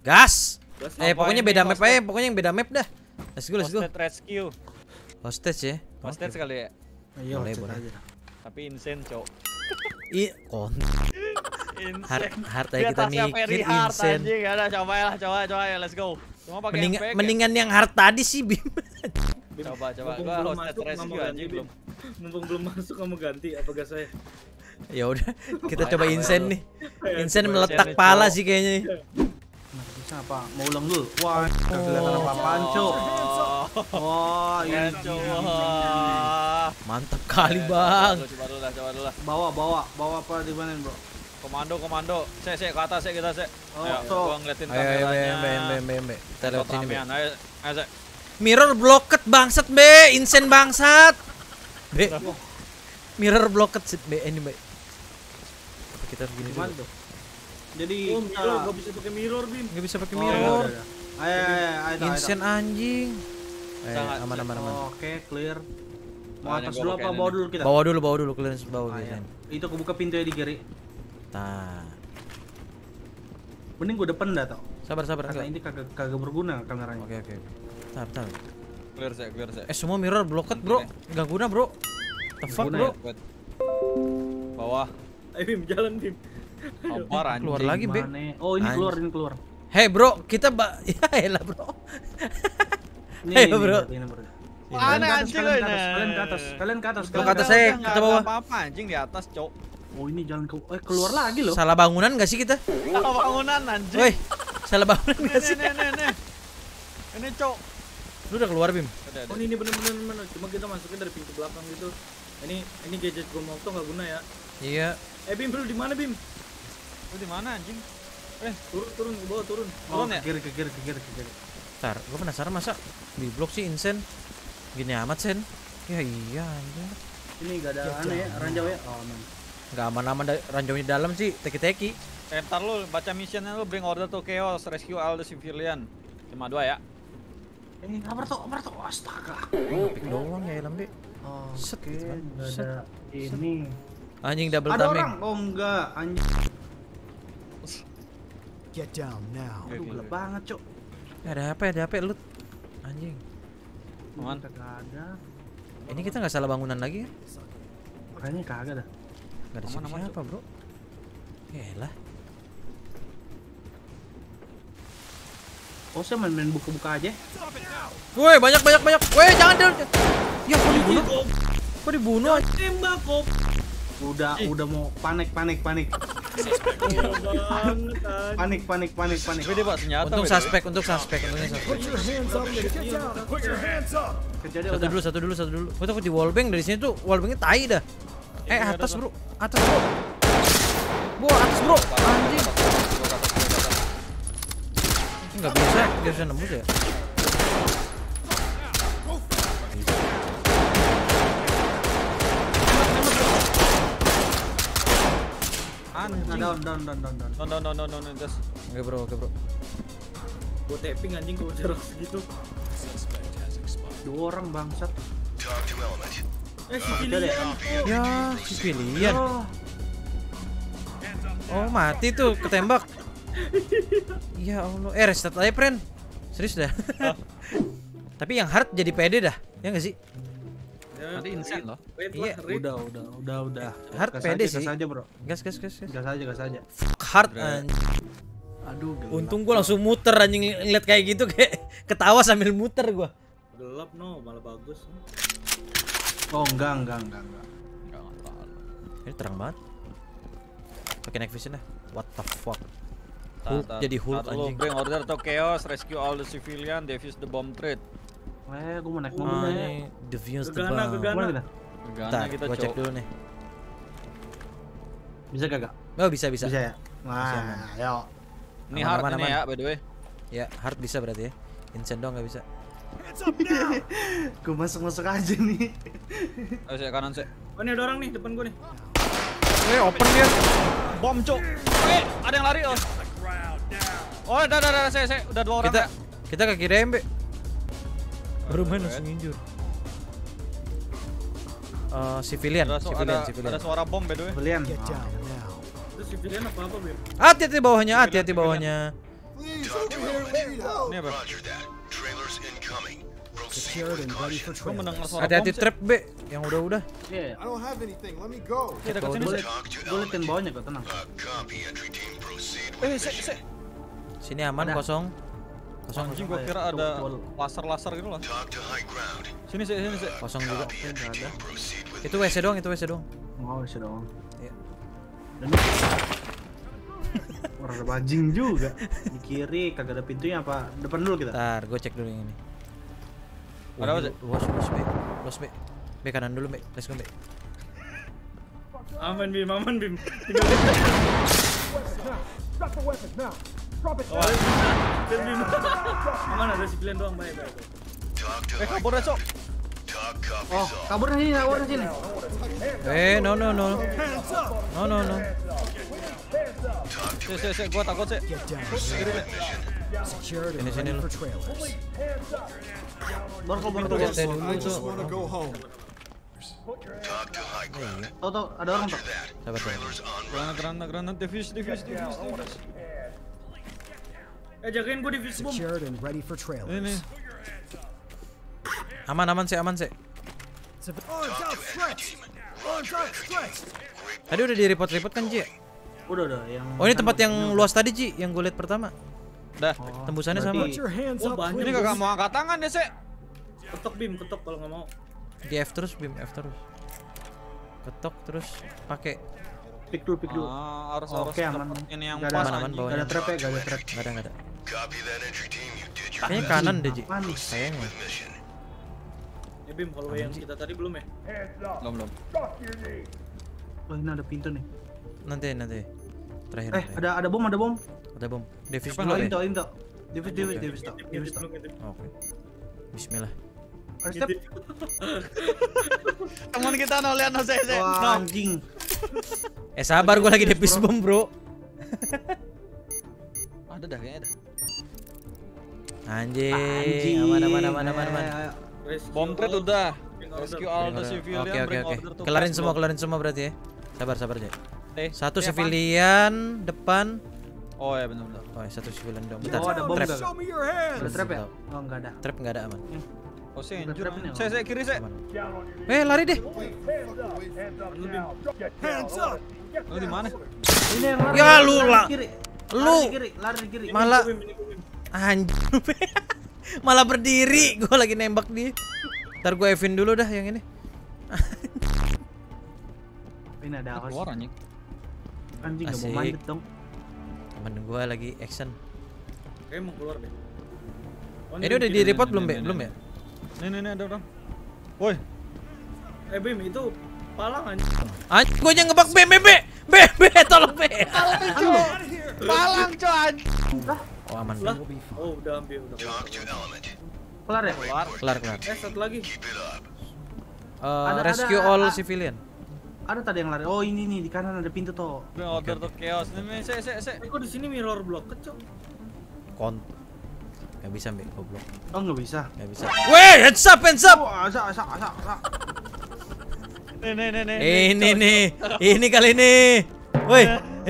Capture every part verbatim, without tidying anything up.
Gas. Gas Eh, apa pokoknya ini, beda map hostage? aja, pokoknya yang beda map dah. Let's go, let's go. Hostage rescue. Hostage ya. Hostage kali ya. Iya, Boleh, hostage boleh. aja. Tapi insane, cok. I kon. Hard, Insane. hard Dia aja kita tasnya mikir very hard insane. anjing. Ada coba ya, coba coba ya, let's go. Cuma pakai Mending, M P K. mendingan yang hard tadi sih Bim. Coba coba Mumpung gua belum hostage masuk, rescue kamu anjing ganti, belum. Bim. Mumpung belum masuk kamu ganti apa gas saya? Ya udah, kita coba Ayo, insane ayo. nih. Insane coba meletak insane, pala Cok. sih kayaknya nih. Nah, bisa apa? Mau ulang dulu. Wah, kagak kelihatan apa-apaan, Cok. Wah, Ya ini coba. Mantap kali, Bang. Coba dulu lah, coba dulu lah. bawa bawa bawa apa di mana, Bro? Komando, komando. Sek, sek ke atas sek kita sek. Oh, Ayo, so. gua ngeliatin Ayo, ayo, kameranya. Bem, Bem, Bem, Bem. Kita lewat sini, Bem. Ramean. Ayo, ayo sek. Mirror blocked bangsat, Be. Insane bangsat. Be. Mirror blocked sih, Be. Ini, Be. Apa kita harus gini Gimana dulu? tuh? Jadi Oh, kita mirror gak bisa pakai mirror, Bim. Nggak bisa pakai Oh, mirror. udah, udah. Ayo, ayo, ayo, ayo. Insane anjing. Eh, Sangat. aman, aman, aman. Oke, clear. Mau Nah, atas ini gua dulu pakai apa ini bawah nih. dulu kita? Bawa dulu, bawa dulu, clearance bawah Ah, biasanya. iya. Itu kebuka pintu ya di kiri. Nah, Mending gue depan dah tau. sabar, sabar. Karena Enggak. ini kagak kagak berguna kameranya. Oke, oke. Bentar, bentar. Clear sek, clear sek. Eh, semua mirror blocked, Bro. Enggak guna, Bro. The fuck, guna Bro? ya? Buat bawah. Ayo Bim, jalan Bim. Ampar anjing. Keluar lagi, Be. Mana? Oh, ini Anjing. keluar, ini keluar. Hei, Bro, kita ba ya elah, Bro. Ini, Ayo, ini, bro. berarti ini, bro. Mana Kalian ke atas, anjing kalian lo ke atas, ini? kalian ke atas, kalian ke atas. Lu kalian ke atas ke saya, Udah, kita nggak ada bawah. apa-apa anjing di atas, cok. Oh, ini jalan ke eh keluar lagi loh. Salah bangunan gak sih kita? Salah bangunan anjing. Woi, salah bangunan Ini, gak sih? ini, ini, ini. Ini, cok. Lu udah keluar, Bim? Udah, Oh, udah. ini bener-bener bener. Cuma kita masukin dari pintu belakang gitu. Ini ini gadget gua moto nggak guna ya. Iya. Eh Bim, lu di mana Bim? Lu di mana anjing? Turun, turun ke bawah, turun. Oh, turun ya? ke kiri, ke kiri, ke kiri, ke kiri. Ntar, gue penasaran masa di blok sih insane. Gini amat, Sen. Ya iya anjing. Ini gak ada aneh ya, ranjau ya. Oh, aman. Gak aman-aman da- ranjaunya di dalam sih, teki-teki. Eh, ntar lu baca missionnya lu, bring order to chaos, rescue all the civilian. lima dua ya. Eh, apa tuh? Apa tuh? Astaga. Pick doang ya, Lambe. Oh, Set, oke, gitu kan. nggak Set. ada ini. Anjing double Ada tameng. orang? Oh enggak, anjing. Get down now. Aduh, gelap banget, Cok. Eh, ada apa? Ada apa? Lu anjing. Aman. Kagak ada. Ini kita nggak salah bangunan lagi ya? Kayaknya kagak dah. Gak ada Aman, aman, siapa, Bro. Yaelah. Oh, saya main-main buka-buka aja. Woi, banyak banyak banyak. Woi, jangan dong. Ya, kok dibunuh? Kok dibunuh? anjing? Tembak kok. Udah, udah mau panik, panik, panik. Banget anjing. Panik, panik, panik, panik. Tapi dia bawa senjata. Untuk by the way. suspek, untuk suspek, untungnya suspek. Kejadian Satu udah. dulu, satu dulu, satu dulu. Gue takut di wallbang dari sini tuh wallbangnya tai dah. Eh, Iya, atas, ada, Bro. Atas, Bro. Bro, atas, Bro. Anjing. Enggak bisa, dia bisa nembus ya. Nah, Anjing. down, down, down, down, down. No, no, no, no, no, no, just. Oke, Bro, oke, Bro. Gua tapping anjing kalau jarak segitu. Dua orang bangsat. Eh, si Kejadian. Kilian. Ya, civilian. Oh, Oh, mati tuh ketembak. Ya Allah, eh restart aja, friend. Serius dah. Tapi yang hard jadi pede dah. Ya enggak sih? Ya, Tadi insane loh. Wait, Iya, lah, Rit. udah, udah, udah, udah. Hard Gas pede aja, sih. Gas aja, Bro. Gas, gas, gas, gas. Gas aja, gas aja. Hard anjing. Aduh, gelap. Untung gua langsung muter anjing ngeliat kayak gitu, kayak ketawa sambil muter gua. Gelap no, malah bagus. Oh, enggak, enggak, enggak, enggak. Enggak, enggak terlalu. Ini terang banget. Pakai night vision dah. What the fuck? Tar, Hulk tar, jadi Hulk tar dulu, anjing. bring order to chaos, rescue all the civilian, defuse the bomb threat. Eh, gua mau naik Ah, mobil ya. ini defuse the Gegana, bomb. gegana. Mana kita? Gegana Bentar, kita, gua cek cok. dulu nih. Bisa kagak? Oh, bisa, bisa. Bisa ya? Bisa, aman. Nah, ayo. Ini Aman, hard aman, ini aman. ya, by the way. Ya, hard bisa berarti ya. Insane doang nggak bisa. Gua masuk-masuk aja nih. Ayo, saya kanan, saya. Oh, ini ada orang nih depan gua nih. Eh, open dia. Bom, cok. Eh, ada yang lari, oh. Oh, udah, udah, udah, saya, saya. Udah dua orang, Kita ya. kita ke kiri M B. Baru main langsung injur. Eh, civilian, Ada, su- civilian, ada, civilian. ada suara bom, by the way. Belian. Get down now. Itu civilian apa apa, Bim? Hati-hati bawahnya, hati-hati bawahnya. Ini apa? Gua mendengar suara Hati-hati bom sih. trap B yang udah-udah. Iya. I don't have anything. Let me go. Oke, dekat sini Boleh, sih. gue liatin bawahnya kok, tenang. Eh, sek, sek. Sini aman Ada. kosong. Kosong Anjing kosong. gua kira ada laser-laser gitu loh. Sini sih, sini sih. Kosong juga. Nggak ada. Itu W C doang, itu W C doang. Oh, bisa dong. Iya. Dan orang ada bajing juga. Di kiri kagak ada pintunya apa? Depan dulu kita. Ntar, gue cek dulu yang ini. Ada apa, Cek? Luas, luas B. Luas B. B kanan dulu, B. Let's go, B. Aman Bim, aman Bim. Tinggal Bim. Dan Bim. Aman ada civilian doang, baik baik. Eh, kabur deh, Cok. Oh, kabur dari sini, kabur dari sini. Eh, no, no, no. No, no, no. Sek, sek, sek, gua takut sih. Sini, sini lu. Baru kabur tuh. Lihat saya dulu I just tuh. want to go home. Tahu tahu ada orang tuh. Sabar, sabar. Granat, granat, granat, defuse, defuse, defuse, defuse. Eh jagain gua di fuse bom. Secured and ready for Ini trailers. nih. Aman, aman sih, aman sih. Arms outstretched. Arms outstretched. Tadi udah di report-report kan, Ji? Udah udah yang. Oh, ini tempat yang luas tadi, Ji, yang gue lihat pertama. Dah. Oh, Tembusannya sama. berarti- Put your hands Oh, up. banyak. Ini please. kagak mau angkat tangan deh, Sek. Ketok Bim, ketok kalau nggak mau. Di F terus, Bim, F terus. Ketok terus pakai. Pick dulu, pick dulu. Ah, harus harus Oke, aman. dapetin yang Nggak ada pas aman, aman, anjing. bawahnya. Gak ada trap ya, gak ada trap. Enggak ada, enggak ada. Copy that entry team. You did your Kayaknya kanan deh, Ji. Apa nih? Kayaknya. Ya Bim, kalau yang kita tadi belum ya? Belum, belum. Oh, ini ada pintu nih. Nanti, nanti. Terakhir. Eh, nanti. ada ada bom, ada bom. Ada bom. Davis Siapa dulu Oh, ya. ini tuh, ini tuh. Davis, Davis, Davis tuh. Ngintip, Davis ngintip tuh. dulu, ngintip. Oke. Bismillah. First step. Teman kita no lihat no Sek, Sek. Wah, No. anjing. Eh, sabar, gue lagi Davis bom, Bro. Ada dah kayaknya dah. Anjing. Anjing. Aman, aman, aman, aman, aman. Eh, Rescue Bom threat all, udah. bring order. Rescue all the Oke, civilian, oke, oke, bring oke. order to Kelarin fast semua, block. kelarin semua berarti ya. Sabar, sabar aja. Eh, Satu ini apaan? civilian depan. Oh ya benar benar. Oh, satu civilian dong. Bentar. Oh, ada bom Trap. gak? Show me your hands. Ada trap ya? Oh, enggak ada. Trap enggak ada, aman. Oh sih, Udah anjir. trap ini, Sek, sek kiri, Sek. Aman. Eh, lari deh. Hands up. Lu di mana? Ini yang lari. Ya, lari lu di lah. kiri. Lu. Lari di kiri, lari di kiri. Malah Bim, ini Bim. anjir. Malah berdiri. Gue lagi nembak dia. Ntar gue Evin dulu dah yang ini. Ini ada apa sih? Keluar anjing. Anjing enggak mau Asik. manjat dong. Temen gue lagi action. Kayaknya mau keluar deh. Oh, Eh, ini udah Bim, di kiri. report nih, belum, nih, Be? nih, Belum nih. ya? Nih nih nih ada orang. Woi, Eh Bim, itu palang anjing. Anjing, gue aja ngebak B, B, B. B, B, tolong B. palang coy anjing. Oh, aman. Lah. Oh, udah ambil, udah keluar. Kelar ya? Keluar. Kelar, kelar. Eh, satu lagi. Eh, Ada- rescue ada- all a- civilian. Ada tadi yang lari. Oh, ini nih di kanan ada pintu tuh. Bring order to chaos. Nih, nih, Sek, Sek, Sek. Eh, kok di sini mirror block kecil? Kon. Gak bisa, Be. Goblok. Oh, enggak bisa. Gak bisa. Weh, hands up, hands up. Wah, asa asa asa. asa. Nih, nih, nih, nih. Ini nih. Ini kali ini. Woi.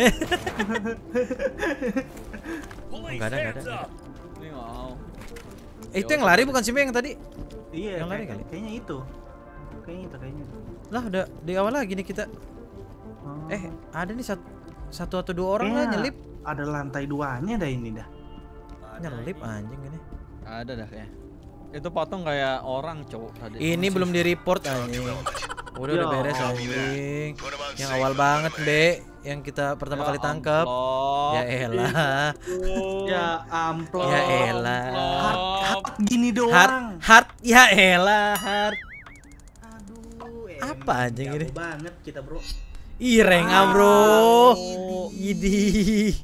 Enggak ada, enggak ada. nggak ada. Ini mau. Eh, itu yang lari bukan sih, Be, yang tadi? Iya, Yang lari kayak- kali? Kayaknya itu. Kayaknya itu, kayaknya itu. Lah, udah di awal lagi nih kita. Oh. Eh, ada nih satu, satu atau dua orang lah Kayaknya nyelip. Ada lantai duanya dah ini dah. Nyelip anjing ini. Ada dah kayaknya. Itu patung kayak orang cowok tadi. Ini belum di-report anjing. Udah udah Ya beres Allah. anjing. Yang awal banget, Be, yang kita pertama kali tangkap. Ya elah. Ya amplop. Ya elah. Hard, hard gini doang. Hard, hard, ya elah, hard. Aduh, Apa emang anjing jago ini? banget kita, Bro. Ih, renga, Bro. Idi.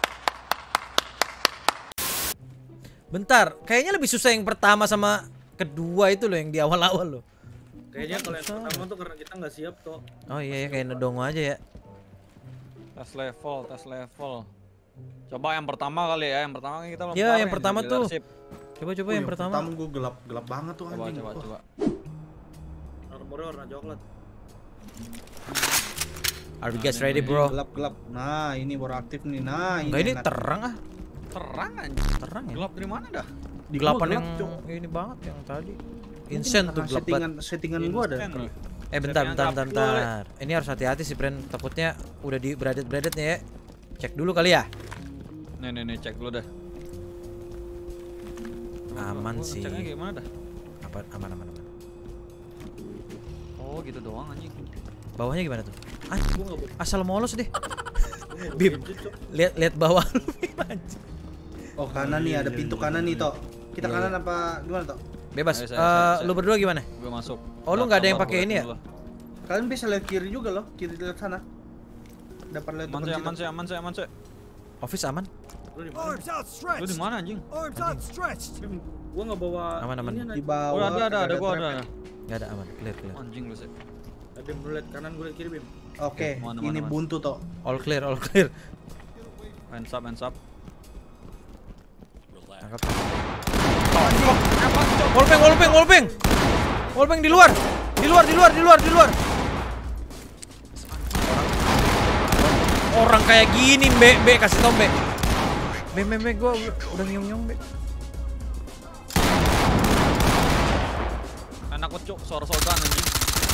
Bentar, kayaknya lebih susah yang pertama sama kedua itu loh, yang di awal-awal loh. Kayaknya kalau yang pertama tuh karena kita nggak siap toh. Oh iya ya, kayak nedongo aja ya. Tes level, tes level. Coba yang pertama kali ya, yang pertama kan kita belum Ya, kelar yang nih, pertama jadi tuh. leadership. Coba-coba Oh, yang pertama. gue gelap gelap banget tuh Coba, anjing. coba, Wah. coba. Armornya warna coklat. Are you guys ready, bro? Gelap gelap. Nah, ini baru aktif nih. Nah, ini. Enggak, ini yang terang ah. Terang anjing. Terang ya. Gelap dari mana dah? Di Gelapan gua yang gelap, Cok. ini banget yang tadi. Mungkin Insane tuh karena gelap settingan banget. settingan gua ada. Instant loh. Eh bentar, bentar, bentar, Settingan trap bentar. Ini harus hati-hati sih, Pren. Takutnya udah di bradet-bradetnya ya. Cek dulu kali ya. Nih nih nih cek dulu dah. Aman Gua sih. Ceknya gimana dah? Apa aman aman aman. Oh gitu doang anjing. Bawahnya gimana tuh? Ah, Gua enggak boleh. asal molos deh. Bim, lihat lihat bawah lu Bim, anjing. Oh kanan nih ada pintu kanan nih Tok. Kita Iya, kanan iya. apa gimana Tok? Bebas. Ayo, Eh, saya- saya- saya. lu berdua gimana? Gue masuk. Oh, lu nggak ada yang pakai ini ya? Kalian bisa lihat kiri juga loh, kiri lihat sana. Dapat lihat Aman teman sih, kita. aman sih, aman sih, aman sih. Office aman? Lu di mana? Arms Lu outstretched. di mana anjing? Arms outstretched. Bim, gua enggak bawa Aman, aman. ini, Nat. Di bawah. Oh ada ada kagak ada gua trap. ada. Gak ada aman, clear clear. Anjing lu sih. Ada yang lihat kanan, gua lihat kiri, Bim. Oke, Mana, ini mana, mana. buntu Tok. All clear, all clear. Hands up, hands up. Tangkap. Wallbang, wallbang, wallbang. Wallbang di luar. Di luar, di luar, di luar, di luar. Orang, orang kayak gini, Mbe, Mbe kasih tau Mbe. Mbe, Mbe, Mbe, gua udah, udah nyium-nyium, Mbe. Enak banget cuk, suara-suara anjing.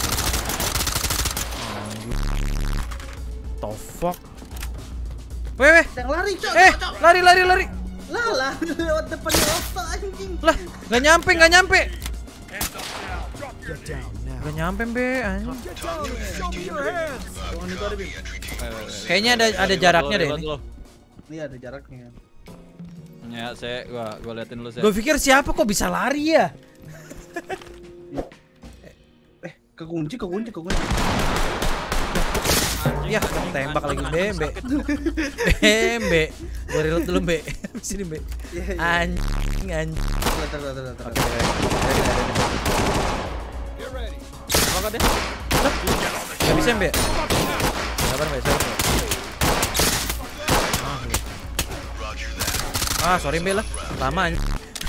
The fuck? Weh, weh. Yang lari Cok. Eh, lari, lari, lari. Lah lah, lewat depannya Osta anjing. Lah, nggak nyampe, nggak nyampe. Get down now. Nggak nyampe, Mbe, anjing. Get down and show me your hands. Ruangan itu ada, Bim. Kayaknya ada ada jaraknya deh ini. Ini ada jaraknya. Ya, saya gua gua liatin dulu sih. Gue pikir siapa kok bisa lari ya? Eh, kekunci, kekunci, kekunci. Ya, tembak lagi Mbe, Mbe. Mbe, Mbe. Gue reload dulu Mbe. Sini Mbe. Iya, iya. Anjing, anjing. Lihat, lihat, lihat, lihat. Apa deh? Gak bisa Mbe. Sabar Mbe, sabar Mbe. Ah, sorry Mbe lah. Lama anjing.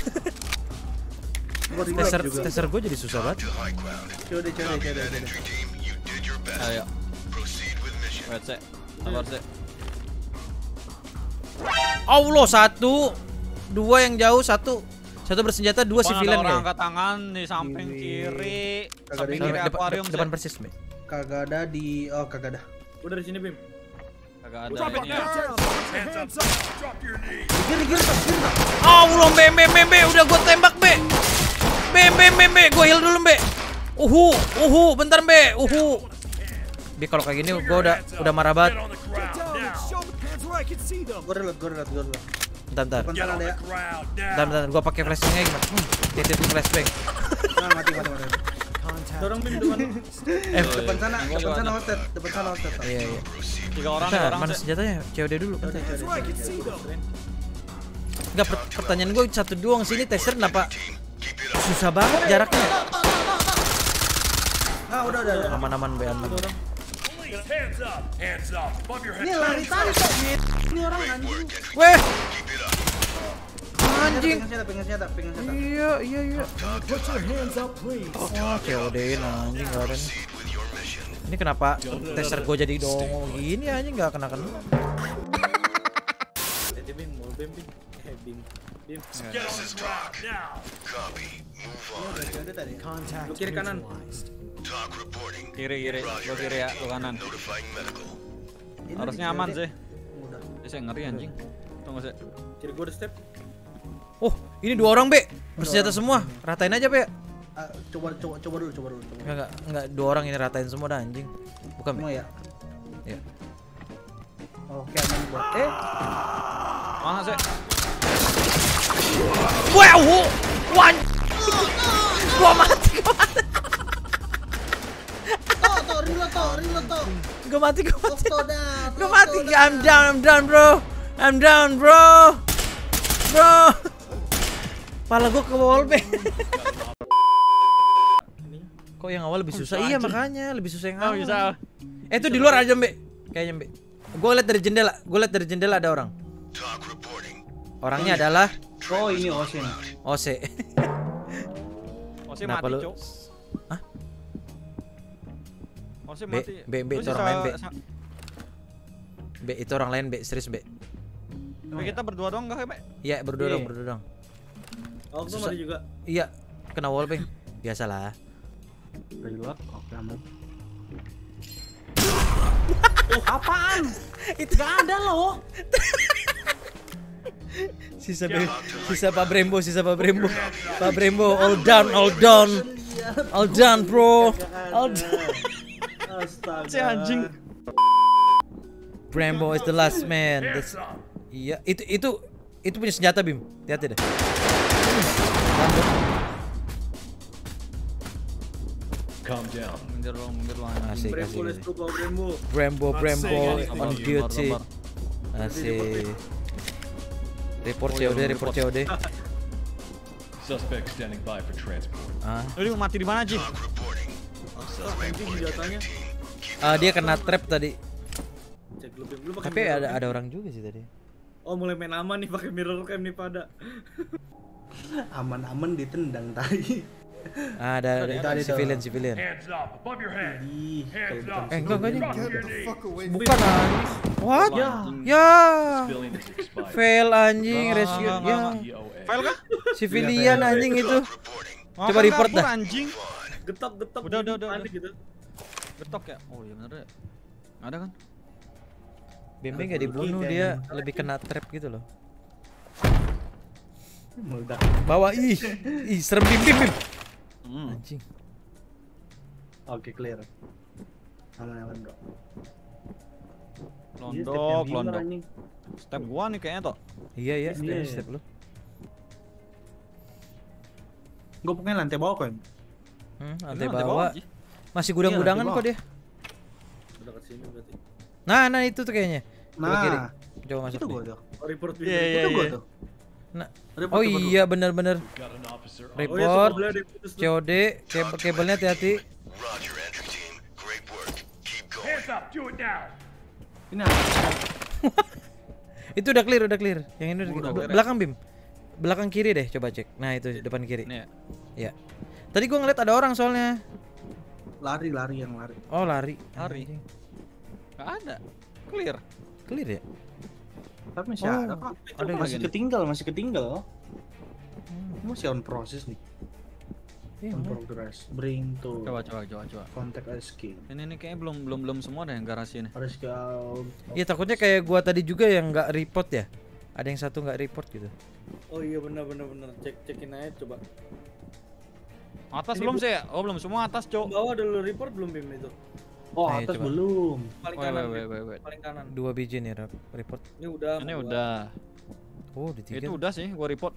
Gua di Teser, juga. teser gue jadi susah banget. Coba deh, coba deh, coba deh, coba deh. Ayo. Wait, sih. Sabar sih. Allah, satu. Dua yang jauh, satu. Satu bersenjata, dua Depan civilian ada orang kayak. angkat tangan di samping Ini. kiri. Kagak Samping ada kiri Depan, akuarium depan sih. persis Mbe. Kagak ada di oh kagak ada. Gua dari sini, Bim. Kagak ada Drop it ini ya. down. Put your hands up. Kiri, kiri, Tok, kiri, Tok. Allah, Mbe, Mbe, Mbe, Mbe. Udah gue tembak Mbe. Mbe, Mbe, Mbe, Mbe. Gue heal dulu Mbe. Uhu, uhu, bentar Mbe. Uhu. Bi kalau kayak gini gue udah udah marah banget. Get down and show me hands where I can see them. Gua reload, gua reload, gua reload. Bentar, bentar. Depan sana ada ya. Bentar, bentar. Gue pakai flashbangnya gimana? Hmm, titik flashbang. Nah, mati, mati, mati. Contact. Dorong, Bim, depan lu. Eh, Depan sana, Gua depan juga sana ada. hosted, depan sana hosted. Tok. iya, iya. Tiga orang, tiga Bentar, orang mana sih. senjatanya? C O D dulu. Coba deh, coba Hands deh. where I can see them. Enggak, per pertanyaan gue satu doang sini tester kenapa susah banget jaraknya? Ah, udah, udah, udah. Aman-aman be aman. Ini lari tadi Tok. Ini orang anjing. Weh, Anjing. anjing. Pengen senjata, pengen senjata, pengen senjata. Iya, iya, iya. Put your hands up, please. Wah, C O D-in anjing gak ada nih. Ini kenapa tester gue jadi dongo gini anjing gak kena-kena. Jadi, Bim, mau Bim, Bim. Eh, Bim. Bim. Udah ada tadi. Contact Lu kiri kanan. neutralized. Kiri, kiri. Gua kiri ya, lu kanan. Ini Harusnya di aman C O D. sih. Udah. Ini saya ngeri anjing. Tunggu sih. Kiri gua ada step. Oh, ini dua orang be. Bersenjata semua. Ratain aja be. Ah, coba coba coba dulu, coba dulu, coba. Enggak, enggak, enggak dua orang ini ratain semua dah anjing. Bukan Semua be. ya. Iya. Oke, aman buat. Eh, Mana sih? Wow, wan. Gua mati, gua mati. Tok, Tok, reload, Tok, reload, Tok. Gua mati, gua mati. Tok, dah. Gua mati. I'm down, I'm down, bro. I'm down, bro. Bro. Pala gua ke wall be. Kok yang awal lebih susah? Iya makanya lebih susah yang Oh, awal. bisa. Eh itu di luar aja Mbe. Kayaknya Mbe. Gue liat dari jendela. Gue liat dari jendela ada orang. Orangnya adalah Oh, ini Osin. O C. Oh, sih Kenapa mati, lu? Cuk. Hah? Oh, sih B, mati. B, B, Lu itu sisa- orang lain, B. sa- B itu orang lain Be, serius Be. Be, kita berdua doang enggak, Be? Iya, berdua Iya. dong, berdua dong. Oh, tuh Susah. ada juga. Iya, kena wallbang. Biasalah. Reload. Oke, aman. Oh, apaan? Itu Gak ada loh. sisa Be- sisa Pak Brembo, sisa Pak Brembo. Pak Brembo, all done, all done. All done, bro. All done. Astaga. Si anjing. Brembo is the last man. That's- Iya, itu itu itu punya senjata, Bim. Hati-hati deh. Calm down. Mundur dong, mundur dong. Asik, Brembo, let's asik. go, Pak Brembo. Brembo, Brembo Sabar, on sabar, duty. sabar. Asik. Report C O D, report C O D. Suspect standing by for transport. Ah, Lu mati di mana, Ji? Anjing senjatanya. ah, dia kena trap tadi. Cek lu, Bim. Lu pakai Tapi mirror ada cam? ada orang juga sih tadi. Oh, mulai main aman nih pakai mirror cam nih pada. Aman-aman ditendang tadi. Ah, ada, Tadi, ada tadi, civilian, tadi. civilian. Hands up, above your head. Ih, kalau bukan Eh, enggak, enggak, enggak. Get the fuck away from Bukan anjing. What? Ya. Ya. civilian is expired. Fail anjing, Enggak, rescue. enggak, Ya. enggak. D O A. File kah? Civilian anjing itu. Oh, Coba kan report kabur, dah. anjing. Getok, getok. Udah, udah, udah, panik udah. gitu. Getok ya? Oh iya bener ya. Ada kan? Bembe nggak dibunuh, dia lebih kena trap gitu loh. meledak. Bawa ih, ih serem bim bim bim. Hmm. Anjing. Oke, clear. Aman-aman, Bro. Iya, step yang Londok, hilang, londok. anjing. Step gua nih kayaknya toh. Iya iya, step, Iya. step lu. Gua pokoknya lantai bawah kan. Hmm, Ini lantai lantai bawah. Ji. Masih gudang-gudangan Iya, kok lantai dia. Udah ke sini berarti. Nah, nah itu tuh kayaknya. Coba kiri. Nah, Coba masuk. itu deh. gua tuh. Oh, report Iya, iya, Itu gua iya. tuh. Nah. Report, Oh report, iya benar-benar. Got an officer on. Oh iya, Report. sebelah ada putus C tuh. O D, kabel kabelnya hati-hati. Roger, entry team. Great work. Keep going. Hands up. Do it now. Ini apa? Itu udah clear, udah clear. Yang ini udah, Udah Bel- clear ya? belakang Bim. Belakang kiri deh, coba cek. Nah, itu depan kiri. Nih ya. Iya. Tadi gua ngeliat ada orang soalnya. Lari, lari yang lari. Oh, lari. Lari. Anjing. Enggak ada. Clear. Clear ya? Tapi masih Oh, ada kok. ada masih lagi nih. ketinggal, masih ketinggal. Ini masih on proses nih. Iya, On mana? progress. Bring to Coba coba coba coba. contact escape. Ini nih kayaknya belum belum belum semua deh yang garasi ini. Harus ke Iya, takutnya kayak gua tadi juga yang nggak report ya. Ada yang satu nggak report gitu. Oh iya benar benar benar. Cek cekin aja coba. Atas Ini belum bu- sih ya? Oh belum semua atas, Cok. Bawah ada lu report belum Bim itu? Oh, Ayo, atas coba. belum. Paling Wait, kanan. wait, Bim. wait, wait. Paling kanan. Dua biji nih rep- report. Ini udah. Ini gua. udah. Oh, di tiga. Itu udah sih gua report.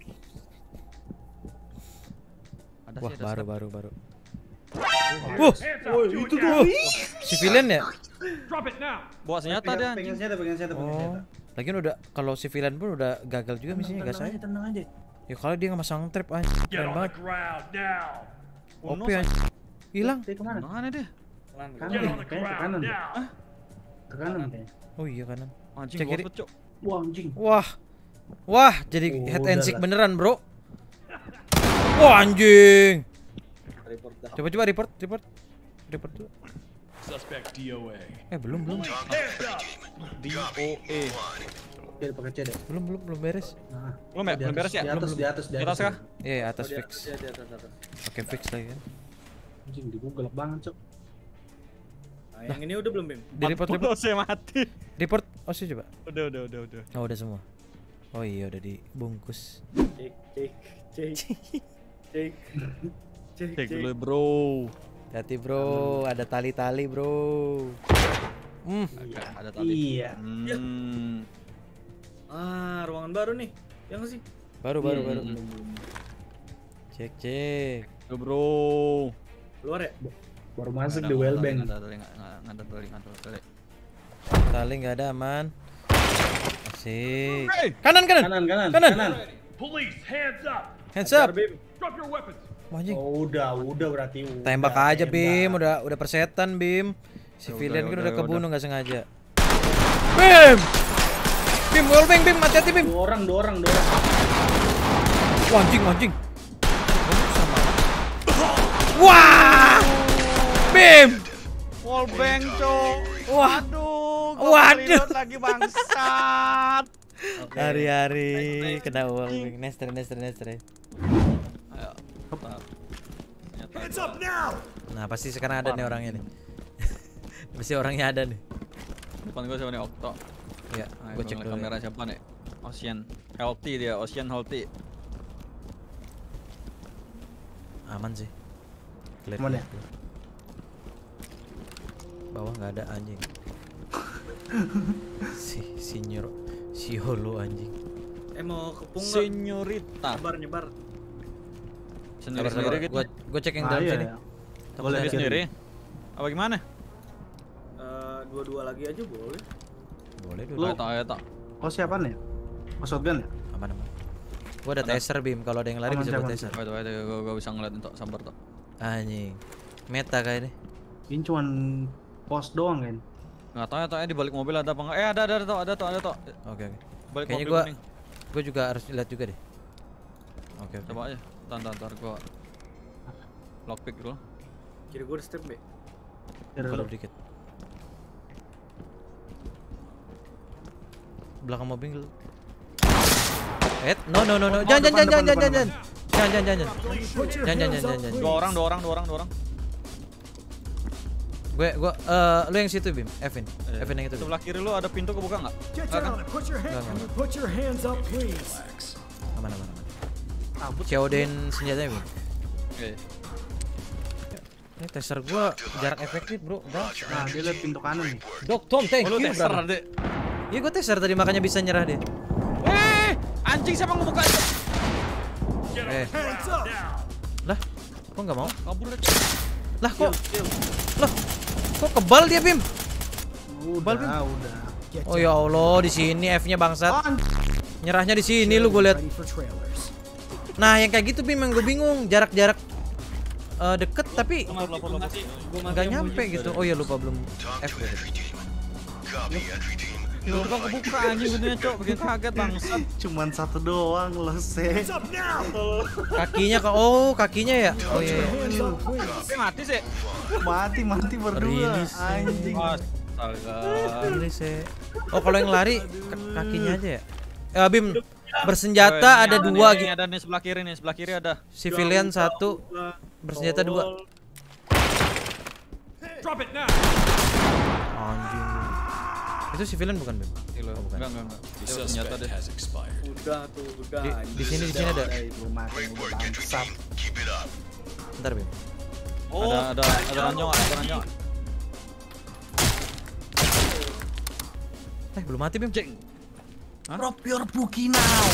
Ada Wah, sih ada baru step. baru baru. Hands Wuh, up. Do it itu now. tuh. civilian ya? Drop it now. Bawa senjata dia. Pengen anjing. senjata, pengen senjata, pengen Oh. senjata. Lagian udah kalau civilian pun udah gagal juga misinya, gas Tenang saya. aja, tenang aja. Ya kalau dia nggak masang trap anjing. Get Keren on the banget. ground now. O Uno P anjing. Hilang. Dia kemana? Mana dia? Kanan. Kanan. Get on the Kayaknya ke ground kanan deh. now. Ke kanan kayaknya. Oh iya kanan. Anjing Cek gua kiri. Cok. Wah, anjing. Wah. Wah, jadi Oh, head and udah seek lah. beneran, Bro. Wah, anjing. Report dah. Coba coba report, report. Report dulu. Suspect D O A. Eh, belum belum. Hands up. D O E. Dia pakai C deh. Belum belum belum beres. Nah, Belum ya? di Belum atas, beres ya? Di atas, Belum, di atas, di Di atas. atas kah? Iya, ya, atas Oh, di fix. atas, ya, di atas atas. Oke, fix lagi kan. Anjing, di Google banget, Cok. Nah, yang ini udah belum Bim? Di report report. Report saya mati. Report. Oh, sih coba. Udah udah udah udah. Oh, udah semua. Oh iya, udah dibungkus. Cek cek cek cek cek Cek dulu, Bro. Hati, Bro. Ada tali-tali, Bro. Hmm. Agak ada tali. Iya. Hmm. Ah, ruangan baru nih. Yang sih? Baru baru Iya, baru. belum, belum. Cek cek. Tuh, Bro. Luar ya? Baru masuk Nggak di ada, wellbank. nggak ada tali, nggak nggak- nggak ada tali, nggak ada tali. Tali nggak ada, aman. Asik. Hey! Kanan kanan. Kanan, kanan, Kanan. kanan. Police, hands up. Hands Hajar, up. Bim. Drop your weapons. Wah, anjing. Oh, udah, udah berarti. udah, Tembak aja, tembak. Bim. Udah udah persetan, Bim. Civilian udah, kan udah, udah udah. kebunuh nggak sengaja. Bim. Bim, wallbang, Bim. Hati-hati, Bim. Dua orang, dua orang, dua orang. Wah, anjing, anjing. Wah! Bim. Wallbang, Cok. Wah. Waduh. Waduh. Waduh. Lagi bangsat. Hari-hari kena uang. Bing. Nester, nester, nester. Ayo. Bentar. Ternyata Hands up now! Nah, pasti sekarang ada nih orangnya nih. Pasti orangnya ada nih. depan gua siapa nih? Okto. Ya, Nah, gue cek dulu. kamera Ya. siapa nih? Ocean Healthy dia, Ocean Healthy. Aman sih. Clear, Aman clear, ya? clear. Bawah nggak ada anjing. si si nyor si holo anjing. Eh mau kepung nggak? Senyorita. Nyebar nyebar. Sendiri Sabar, sendiri sabar. gitu. Gua gua cek yang Ah, dalam iya, sini. ya. Takut Boleh ada- Sendiri sendiri. Apa gimana? Eh, dua-dua lagi aja boleh. Boleh dulu. Lu- Ayo tak, ayo tak. Oh siapa nih? Oh shotgun ya? Aman aman. Gua ada taser Bim, kalau ada yang lari Aman, bisa buat aman. taser. Wait, wait, gua, gua bisa ngeliat untuk sabar tak. Anjing. Meta kayak ini. Ini cuman pos doang kan? Nggak tahu ya tak, di balik mobil ada apa enggak? Eh ada ada ada tak, ada tak, ada tak. Oke oke. Balik Kayaknya mobil gua kuning. gua juga harus lihat juga deh. Oke oke. Coba aja. Ntar ntar ntar gua lockpick dulu. Kiri gue step B. Biar Kalau dulu. dikit. Belakang mobil. Eh, no no no no. Oh, Jangan depan, jangan jangan depan, jangan depan, jangan. Jangan jangan jangan. Put your Jangan, hands jangan, up, jangan, please. Dua orang, dua orang, dua orang, dua orang. Gue gue eh lu yang situ Bim, Evin. Eh, Evin yang itu. Bim. Sebelah kiri lu ada pintu kebuka nggak? Get Nggak kan? down and put your Enggak, hands. enggak. Put your hands up, please. Aman aman aman. Kabut. C O D-in senjatanya Bim. Oke. Ini taser gua jarak efektif, Bro. Udah. Nah dia liat pintu kanan nih. Dok Tom, thank Oh, lu you, teser, brother. Dek. Iya, gua taser tadi makanya bisa nyerah dia. Eh, anjing siapa ngebuka itu? Eh, Hands up. lah. Kok nggak mau? Kabur deh. Lah kok? Lah. Kok kebal dia, Bim? Udah, Bim. udah. Get Oh ya Allah, di sini F-nya bangsat. Nyerahnya di sini lu gue lihat. ready for trailers. Nah, yang kayak gitu Bim yang gue bingung, jarak-jarak eh, deket tapi nggak nyampe gitu. Oh iya lupa belum Talk F to gitu. entry team. Copy entry team. Lu kan kebuka anjing pintunya, Cok. Bikin kaget bangsat. Cuman satu doang loh sih. Hands up now. Kakinya ke oh kakinya ya. Oh iya. iya. Hands up, please. Tapi mati sih. Mati mati berdua. Rilis, eh. Anjing. Astaga. Ini sih. Oh kalau yang lari ka- kakinya aja ya. Eh Bim bersenjata ada dua gitu. gitu. Ada nih sebelah kiri nih, sebelah kiri ada. Civilian satu, bersenjata dua. Drop it now. Anjing. Itu civilian bukan Bim? Gila. Oh, bukan. Enggak, enggak, enggak. Itu senjata deh. Udah tuh, udah. Di, di sini di sini ada. Belum mati Great udah work, entry bangsat. team. Keep it up. Bentar Bim. Ada ada ada ranjong, ada ranjong. Eh belum mati Bim. Drop your bookie now.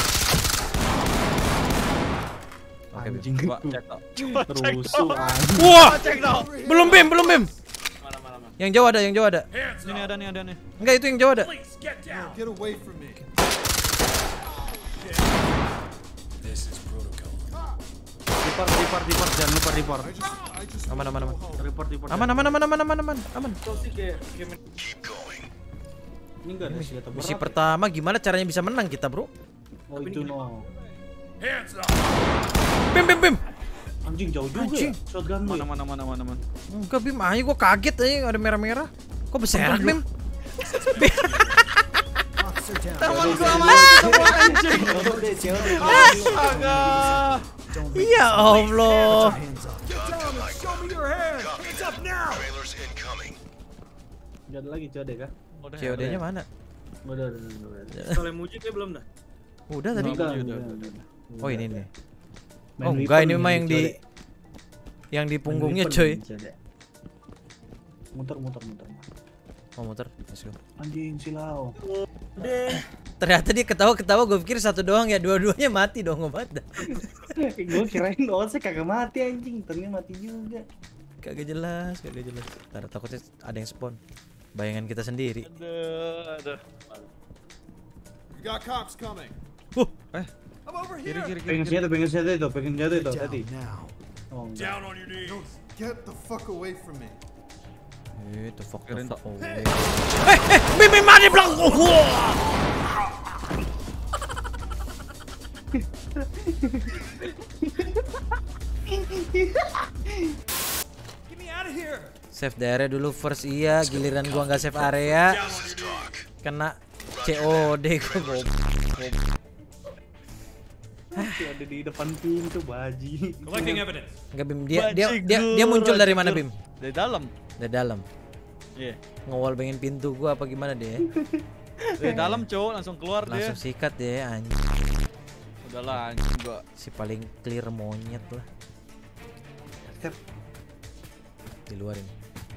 Oke Bim. Anjing Coba itu cek tok. rusuh anjing. Wah, belum Bim, belum Bim. Yang jauh ada, yang jauh ada. Sini ada nih, ada nih. Enggak itu yang jauh ada. Get away from me. Report report report jangan lupa report. Aman aman aman. Report report. Aman aman aman aman aman aman. Aman. Itu sih kayak kayak Keep going. Ini enggak ada senjata Misi berat. pertama gimana caranya bisa menang kita, Bro? Oh itu no. Bim bim bim. Anjing jauh juga. Anjing. Ya? Shotgun lu. Mana ya? mana mana mana mana. Enggak Bim, ayo gua kaget aja ada merah-merah. Kok berserak Bim? Officer down. Astaga. Ya Allah. Hands up. Get down and show me your hands. Hands up now. Trailers incoming. Nggak ada lagi C O D kah? C O D-nya mana? Udah udah udah. udah. Soalnya Muji kayak belum dah. Udah tadi. Udah, udah, udah, udah. udah. Oh ini nih. Main Oh Reaper enggak ini nih, mah yang C O di D. yang di Main punggungnya Reaper coy. nih, C O D. Muter muter muter. Oh muter. Let's go. Anjing silau. Ternyata dia ketawa-ketawa, gue pikir satu doang ya, dua-duanya mati dong obat dah. Gue kirain Ose kagak mati anjing, ternyata mati juga. Kagak jelas, kagak jelas. Ntar takutnya ada yang spawn. Bayangan kita sendiri. Aduh, aduh. You got cops coming. Uh, Eh, I'm over kiri here. kiri kiri. Pengen senjata, pengen senjata itu, pengen senjata itu Down tadi. now. Oh, enggak. on your knees. Get the fuck away from me. itu fuck the Kirain fuck tak. away. Eh, eh, Mimi mati belakang. Oh, wah. Get me out of here. Save the area dulu first iya, giliran gua nggak save area, This is talk. kena C C O D gua. Masih ada di depan pintu baji. Collecting evidence. Enggak Bim, dia dia dia, dia muncul dari mana Bim? Dari dalam. Dari dalam. Iya. Ngewal bengin pintu gua apa gimana dia? Dari dalam, Cok, langsung keluar Langsung dia. sikat dia anjing. Udahlah anjing gua. Si paling clear monyet lah. Step. Di luar ini.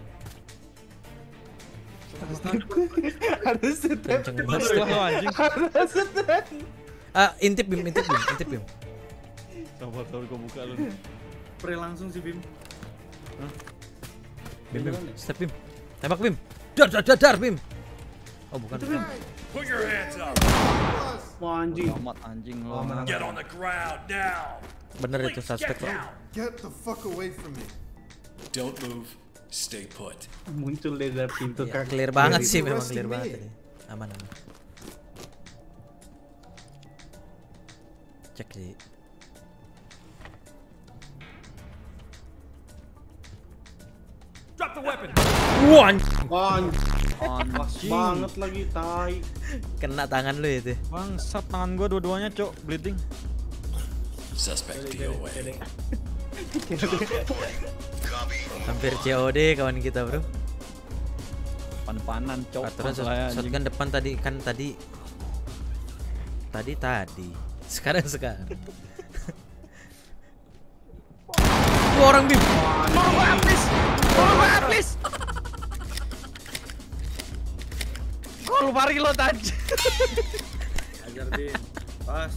Harus step. Kenceng banget. Setelah lo anjing. Harus step. Ah, intip Bim, intip Bim, intip Bim. Coba tahu gua buka lu. Pre langsung si Bim. Bim, Bim, step Bim. Tembak Bim. Dar dar dar, dar Bim. Oh, bukan. bukan. Put your hands up. Wah, anjing. Amat anjing lo. Get on the ground now. Bener itu Police, suspek get kok. down. Get the fuck away from me. Don't move. Stay put. Muncul dari dalam pintu Ya, kaki. clear banget Dari- sih, memang arresting clear me. banget tadi. Aman aman. Cek sih. Drop the weapon. Wah, anjing. Wah, anjing. Pas Anjing. banget lagi tai. Kena tangan lu itu. Bangsat tangan gua dua-duanya, Cok, bleeding. Suspect D O A. Copy. Hampir C O D kawan kita, Bro. Pan-panan, Cok. Aturan masalahnya, anjing. shotgun depan tadi kan tadi tadi tadi. Sekarang sekarang. Dua orang Bim. Tolong gua habis. Tolong gua habis. Gua lupa reload aja. Ajar Bim. Pas.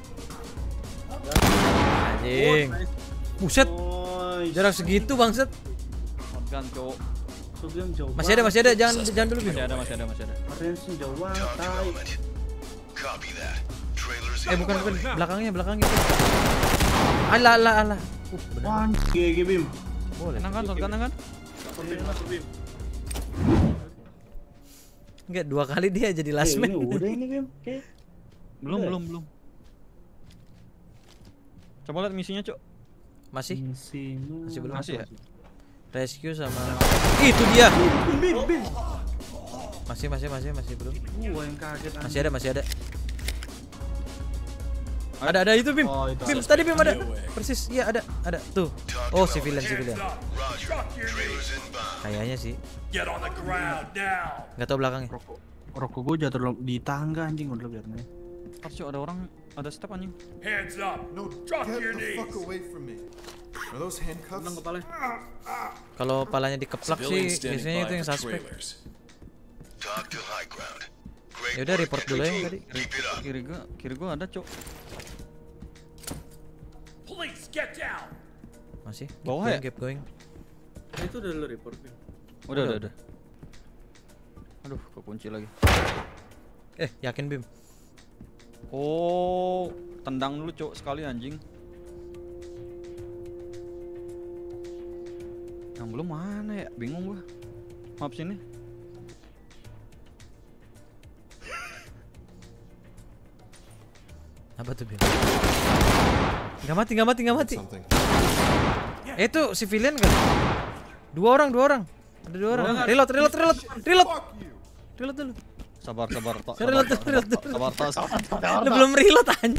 Anjing. Buset, Woi, jarak segitu bangsat. Shotgun, Cok. shotgun jauh. Masih ada, masih ada. Jangan jangan dulu Bim. Masih ada, masih ada, masih ada. Range jauh banget Talk to tai. element. Copy that. Trailers Eh in bukan my bukan, way. belakangnya belakangnya. Alah alah alah. Uh, bener. Wah, anjing. G G Bim. Boleh. Tenang kan, shotgun kan? Bim, masuk Bim. Enggak, dua kali dia jadi Eh, last man. ini udah ini Bim. Oke. Belum, Udah. belum, belum. Coba lihat misinya, Cok. Masih Misinya Masih belum. Masih ya? rescue sama itu dia. Bim, Bim, Bim. Masih masih masih masih belum. Gua yang kaget anjing. Masih ada, masih ada. Ada ada itu Bim. Oh, itu. Bim tadi Bim ada. Persis. Iya ada, ada. Tuh. Oh, civilian civilian. Hands up. Roger. Drop your Trailers knees. inbound. Kayaknya sih. Get on the ground now. Enggak tahu belakangnya. Rokok. Rokok gua jatuh di tangga anjing udah biar nih. Ntar, Cok, ada orang, ada step anjing. Hands up. No, Drop get your the knees. fuck away from me. Are those handcuffs? Tenang kepala. Kalau palanya dikeplak sih Civilians standing biasanya itu by yang for suspek. trailers. Talk to high ground. Great Ya udah work, report entry dulu ya team. tadi. Keep it up. Kiri gua, kiri gua ada, Cok. Police, get down. Masih. Keep Bawah going, ya? keep going. Nah, itu udah lu report Bim. Udah, udah, udah. Aduh, kekunci lagi. Eh, yakin Bim. Oh, tendang dulu, Cok, sekali anjing. Yang belum mana ya? Bingung gua. Maaf sini. Apa tuh Bim? Enggak mati, enggak mati, enggak mati. Eh, itu civilian kan? Dua orang, dua orang. Ada dua orang. Reload, reload, reload. Reload. Reload dulu. Sabar, sabar, Tok. Saya Sabar, reload, Tok, reload, sabar, Tok, sabar, Tok, sabar, Tok. Lu belum reload anjing.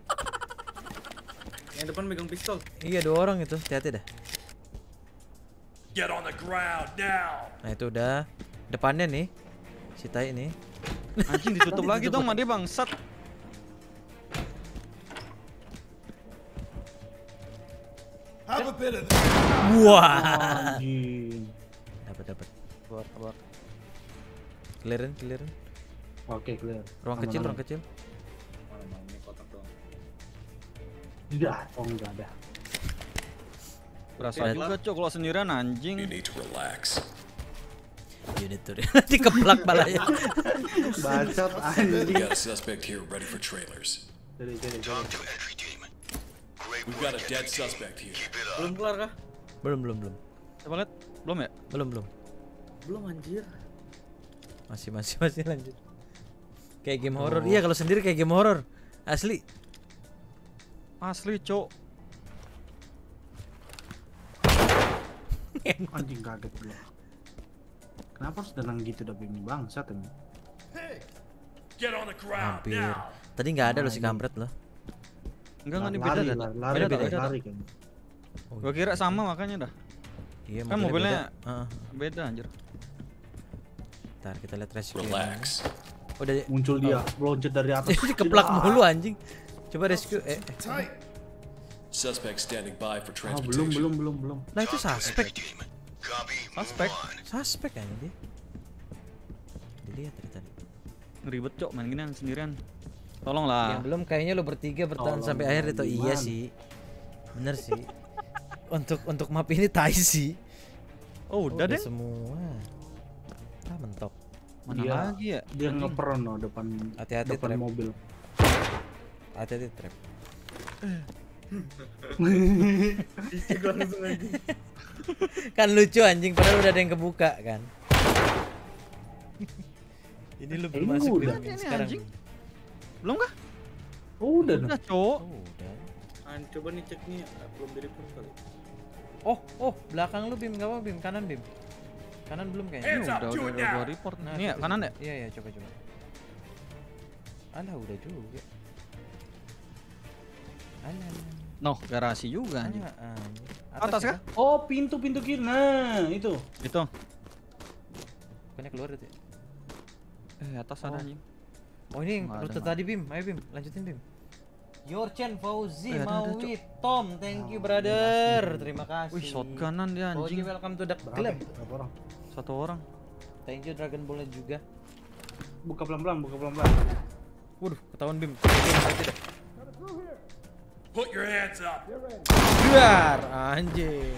Yang depan megang pistol. Iya, dua orang itu. Hati-hati dah. Get on the ground now. Nah, itu udah. Depannya nih. Si tai nih. Anjing ditutup lagi dong sama dia bangsat. Have a bit of this. Wah. Anjing. Dapat, dapat. Sabar, sabar. Clearin, clearin. Oke, clear. Ruang Aman, kecil, aman. ruang kecil. Mana mau ini kotak doang. Tidak, oh enggak ada. Berasa Oke. juga, Cok, kalau sendirian You anjing. need to relax. Unit tuh. Dikeplak balanya. Bacot We anjing. got a suspect here ready for trailers. Jadi, jadi, jadi. Talk to entry team. Great We've work, got a dead entry team. suspect here. Keep it up. Belum kelar kah? Belum, belum, belum. Coba lihat. Belum ya? Belum, belum. Belum anjir. Masih, masih, masih lanjut. Kayak game horror. Iya, kalau sendiri kayak game horror. Asli. Asli, Cok. Anjing kaget gua. Kenapa harus tenang gitu dah Bim bangsat ini? Get on the ground Hampir. now. Tadi nggak ada lo si kampret lo. Enggak enggak ini beda Lari, dah. lari, lari, Beda dah, lari, beda dah. lari kayaknya. Gua kira sama makanya dah. Iya, Kan mobilnya beda. Heeh. beda anjir. Ntar kita lihat rescue. Relax. Udah Muncul dia, loncat dari atas. Ini keplak mulu anjing. Coba rescue. Eh, eh. Tight. Suspect standing by for Ah, belum, transportation. belum, belum, belum. Nah itu suspek. Team. Copy. Suspek. Move on. Suspek kan dia. Dilihat tadi tadi. Ribet cok main ginian sendirian. Tolonglah. Yang belum kayaknya lo bertiga bertahan Tolong, sampai akhir itu iya gimana? sih. Bener sih. Untuk untuk map ini tai sih. Oh, udah deh. semua. Ah mentok. Mana Dia- lagi ya? Dia ngeperon no depan Hati-hati, depan Trap. mobil. Hati-hati trap. Dicek langsung aja. Kan lucu anjing padahal udah ada yang kebuka kan. Ini lu belum Ini masuk udah. Bim, Ini sekarang. anjing. Belum kah? Oh, udah dong. Udah, cok. Oh, udah. Ah, coba nih cek nih, ah, belum di report kali. Oh, oh, belakang lu Bim, enggak apa Bim, kanan Bim. Kanan belum kayaknya. Ini Hands up, udah do udah, it udah now. gua report. Nah, Ini ya coba, kanan coba. ya? Iya, iya, coba coba. Alah, udah juga. Alah. Noh, garasi juga anjing. Ah, anjing. Atas ya, kah? Oh, pintu-pintu kiri. Nah, itu. Itu. Bukannya keluar itu ya? Eh, atas ada Oh. anjing. Oh, ini Nggak ada, rute nggak tadi Bim. Ayo Bim, lanjutin Bim. Your Chen Fauzi Eh, ada, ada, Maui Tom, thank you brother. Terima kasih. Wih, shotgunan dia Fauzi, anjing. welcome to the Berapa? club. Berapa orang? Satu orang. Thank you Dragon Ball juga. Buka pelan-pelan, buka pelan-pelan. Waduh, ketahuan Bim. Tidak. Put your hands up. Biar anjing.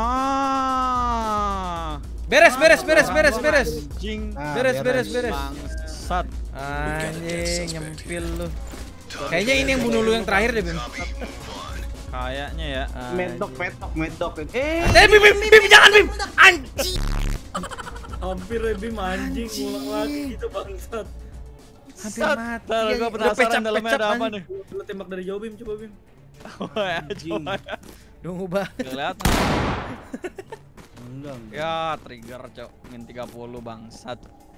Nah. Beres, beres, beres, beres, beres. Anjing. Nah, Beres, beres, beres. Bangsat. Anjing, nyempil lu. Kayaknya ini yang bunuh lu yang terakhir deh, Bim. Kayaknya ya. Medok, medok, medok. Eh, Eh, Bim, Bim, Bim, jangan Bim. Anjing. Hampir ya Bim, anjing ngulang lagi gitu bangsat. Hampir Sat. mati. Ntar ya. gua Udah penasaran pecap, dalamnya pecap, ada apa anjing. nih. Lu tembak dari jauh Bim, coba Bim. Oh ya, Anjing. coba ya. Dungu banget. Kelihatan. enggak. Ya, trigger cok. Min tiga puluh bangsat.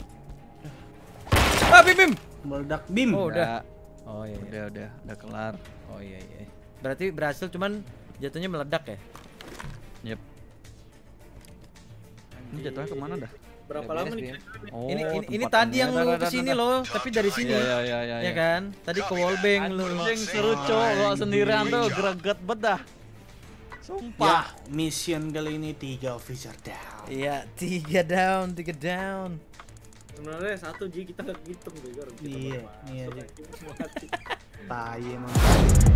Ah, Bim, Bim. Meledak bim. Oh, udah. Oh iya, iya. Udah, udah, udah kelar. Oh iya, iya. Berarti berhasil cuman jatuhnya meledak ya? Yep. Ini jatuhnya kemana dah? Berapa Udah lama beres, nih? Bim. Oh, ini ini, ini tempat tadi ini. yang Dah, lu dah, dah, kesini dah. loh, tapi dari sini. Iya, iya, iya, iya. Ya kan? Tadi ke wallbang lu. Anjing seru cok, gua sendirian tuh greget bedah. Ya, Sumpah. mission kali ini tiga officer down. Iya, tiga down, tiga down. Sebenarnya satu Ji kita nggak hitung Bego. Iya, iya, Ji. Kita mati. Tai emang.